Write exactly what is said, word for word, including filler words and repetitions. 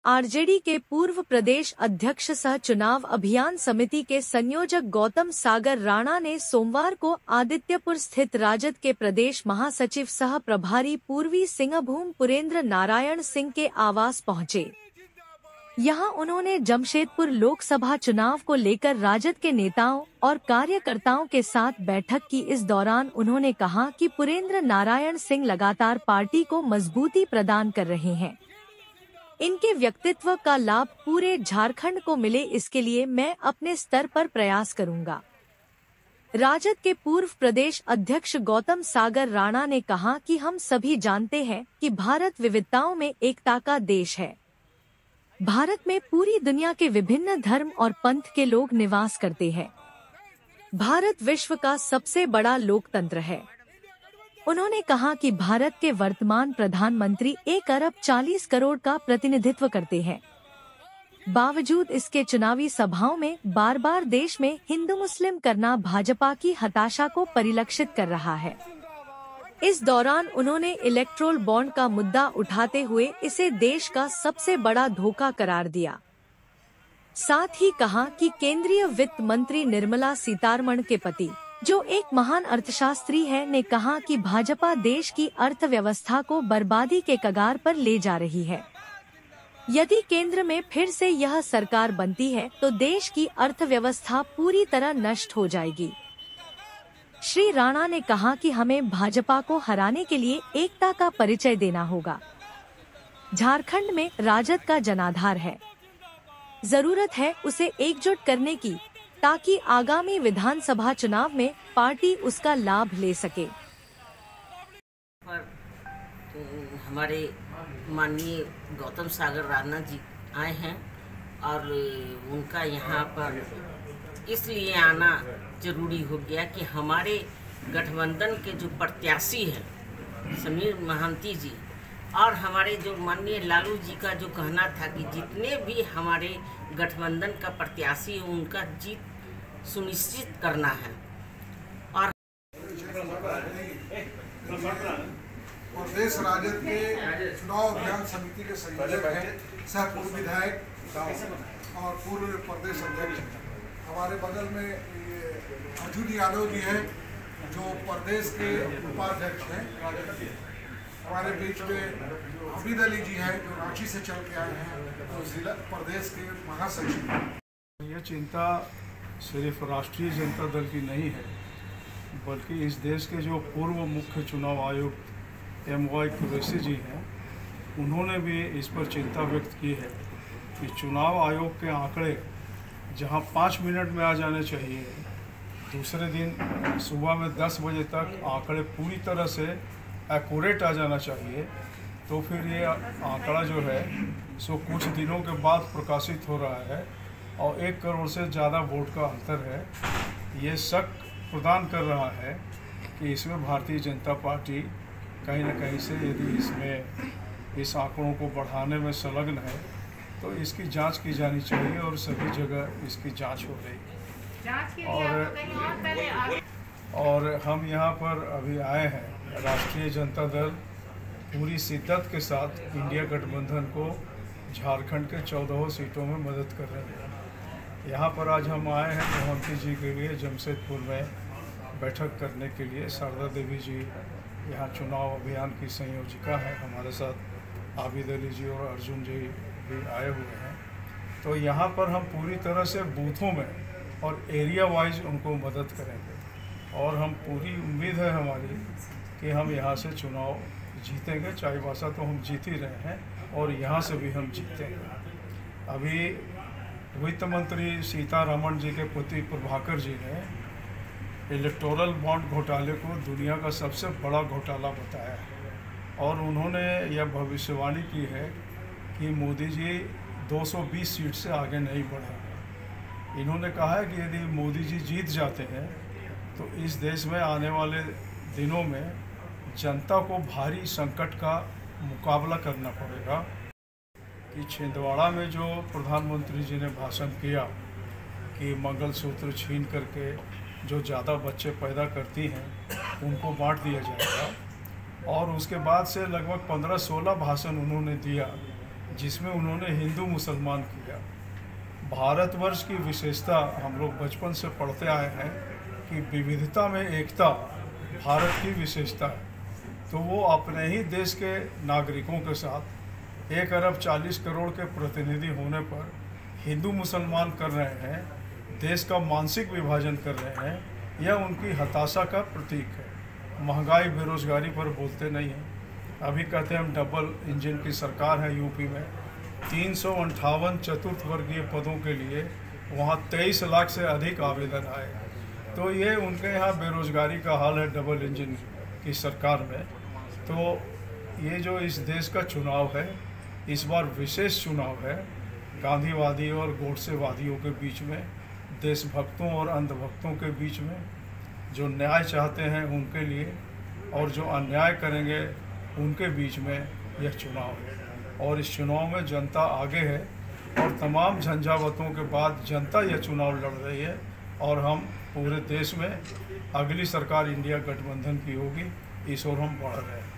RJD के पूर्व प्रदेश अध्यक्ष सह चुनाव अभियान समिति के संयोजक गौतम सागर राणा ने सोमवार को आदित्यपुर स्थित राजद के प्रदेश महासचिव सह प्रभारी पूर्वी सिंहभूम पुरेंद्र नारायण सिंह के आवास पहुंचे। यहां उन्होंने जमशेदपुर लोकसभा चुनाव को लेकर राजद के नेताओं और कार्यकर्ताओं के साथ बैठक की। इस दौरान उन्होंने कहा कि पुरेंद्र नारायण सिंह लगातार पार्टी को मजबूती प्रदान कर रहे हैं। इनके व्यक्तित्व का लाभ पूरे झारखंड को मिले, इसके लिए मैं अपने स्तर पर प्रयास करूंगा। राजद के पूर्व प्रदेश अध्यक्ष गौतम सागर राणा ने कहा कि हम सभी जानते हैं कि भारत विविधताओं में एकता का देश है। भारत में पूरी दुनिया के विभिन्न धर्म और पंथ के लोग निवास करते हैं। भारत विश्व का सबसे बड़ा लोकतंत्र है। उन्होंने कहा कि भारत के वर्तमान प्रधानमंत्री एक अरब चालीस करोड़ का प्रतिनिधित्व करते हैं। बावजूद इसके चुनावी सभाओं में बार बार देश में हिंदू मुस्लिम करना भाजपा की हताशा को परिलक्षित कर रहा है। इस दौरान उन्होंने इलेक्ट्रोल बॉन्ड का मुद्दा उठाते हुए इसे देश का सबसे बड़ा धोखा करार दिया। साथ ही कहा कि केंद्रीय वित्त मंत्री निर्मला सीतारमण के पति, जो एक महान अर्थशास्त्री है, ने कहा कि भाजपा देश की अर्थव्यवस्था को बर्बादी के कगार पर ले जा रही है। यदि केंद्र में फिर से यह सरकार बनती है तो देश की अर्थव्यवस्था पूरी तरह नष्ट हो जाएगी। श्री राणा ने कहा कि हमें भाजपा को हराने के लिए एकता का परिचय देना होगा। झारखंड में राजद का जनाधार है, जरूरत है उसे एकजुट करने की, ताकि आगामी विधानसभा चुनाव में पार्टी उसका लाभ ले सके। पर तो हमारे माननीय गौतम सागर राणा जी आए हैं और उनका यहाँ पर इसलिए आना जरूरी हो गया कि हमारे गठबंधन के जो प्रत्याशी हैं समीर महांती जी और हमारे जो माननीय लालू जी का जो कहना था कि जितने भी हमारे गठबंधन का प्रत्याशी है उनका जीत सुनिश्चित करना है। और प्रदेश राजद के चुनाव अभियान समिति के संयोजक हैं, सह पूर्व विधायक और पूर्व प्रदेश अध्यक्ष। हमारे बगल में ये अर्जुन यादव जी हैं जो प्रदेश के उपाध्यक्ष हैं। हमारे बीच में हमीद अली जी हैं जो रांची से चल के आए हैं, तो जिला प्रदेश के महासचिव। यह चिंता सिर्फ राष्ट्रीय जनता दल की नहीं है, बल्कि इस देश के जो पूर्व मुख्य चुनाव आयुक्त एम वाई कुरैशी जी हैं, उन्होंने भी इस पर चिंता व्यक्त की है कि चुनाव आयोग के आंकड़े जहां पाँच मिनट में आ जाने चाहिए, दूसरे दिन सुबह में दस बजे तक आंकड़े पूरी तरह से एक्यूरेट आ जाना चाहिए, तो फिर ये आंकड़ा जो है सो कुछ दिनों के बाद प्रकाशित हो रहा है और एक करोड़ से ज़्यादा वोट का अंतर है। ये शक प्रदान कर रहा है कि इसमें भारतीय जनता पार्टी कहीं ना कहीं से यदि इसमें इस आंकड़ों को बढ़ाने में संलग्न है तो इसकी जांच की जानी चाहिए और सभी जगह इसकी जांच हो रही है। और और हम यहाँ पर अभी आए हैं, राष्ट्रीय जनता दल पूरी शिद्दत के साथ इंडिया गठबंधन को झारखंड के चौदह सीटों में मदद कर रहे हैं। यहाँ पर आज हम आए हैं मोहंती जी के लिए जमशेदपुर में बैठक करने के लिए। शारदा देवी जी यहाँ चुनाव अभियान की संयोजिका है, हमारे साथ आबिद अली जी और अर्जुन जी भी आए हुए हैं। तो यहाँ पर हम पूरी तरह से बूथों में और एरिया वाइज उनको मदद करेंगे और हम पूरी उम्मीद है हमारी कि हम यहाँ से चुनाव जीतेंगे। चाईबासा तो हम जीत ही रहे हैं और यहाँ से भी हम जीतेंगे। अभी वित्त मंत्री सीतारमण जी के पति प्रभाकर जी ने इलेक्टोरल बॉन्ड घोटाले को दुनिया का सबसे बड़ा घोटाला बताया है और उन्होंने यह भविष्यवाणी की है कि मोदी जी दो सौ बीस सीट से आगे नहीं बढ़ेंगे। इन्होंने कहा है कि यदि मोदी जी जीत जाते हैं तो इस देश में आने वाले दिनों में जनता को भारी संकट का मुकाबला करना पड़ेगा। कि छिंदवाड़ा में जो प्रधानमंत्री जी ने भाषण किया कि मंगलसूत्र छीन करके जो ज़्यादा बच्चे पैदा करती हैं उनको बांट दिया जाएगा, और उसके बाद से लगभग पंद्रह सोलह भाषण उन्होंने दिया जिसमें उन्होंने हिंदू मुसलमान किया। भारतवर्ष की विशेषता हम लोग बचपन से पढ़ते आए हैं कि विविधता में एकता भारत की विशेषता है। तो वो अपने ही देश के नागरिकों के साथ एक अरब चालीस करोड़ के प्रतिनिधि होने पर हिंदू मुसलमान कर रहे हैं, देश का मानसिक विभाजन कर रहे हैं, यह उनकी हताशा का प्रतीक है। महंगाई बेरोजगारी पर बोलते नहीं हैं। अभी कहते हैं हम डबल इंजन की सरकार है यूपी में, तीन सौ अंठावन चतुर्थ वर्गीय पदों के लिए वहाँ तेईस लाख से अधिक आवेदन आए। तो ये उनके यहाँ बेरोजगारी का हाल है डबल इंजन की सरकार में। तो ये जो इस देश का चुनाव है, इस बार विशेष चुनाव है, गांधीवादी और गोडसेवादियों के बीच में, देशभक्तों और अंधभक्तों के बीच में, जो न्याय चाहते हैं उनके लिए और जो अन्याय करेंगे उनके बीच में यह चुनाव है। और इस चुनाव में जनता आगे है और तमाम झंझावतों के बाद जनता यह चुनाव लड़ रही है और हम पूरे देश में अगली सरकार इंडिया गठबंधन की होगी, इस ओर हम बढ़ रहे हैं।